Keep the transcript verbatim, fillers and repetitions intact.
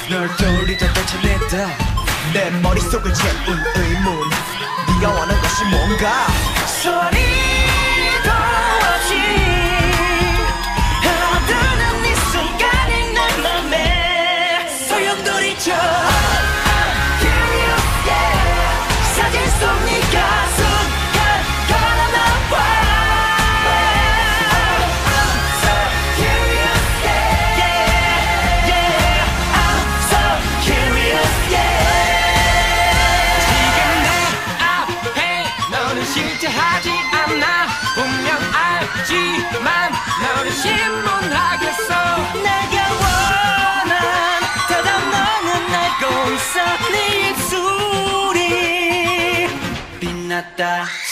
널 떠올리다 되찾는다 내 머릿속을 채운 의문 네가 원하는 것이 뭔가 소리도 없이 흘러드는 이 순간이 내 맘에 소용돌이쳐 Curious yeah 사진 속 네가 순간 걸어나와 실제하지 않아 분명 알지만 너를 신문하겠어 내가 원한 대답 너는 알고 있어 네 입술이 빛났다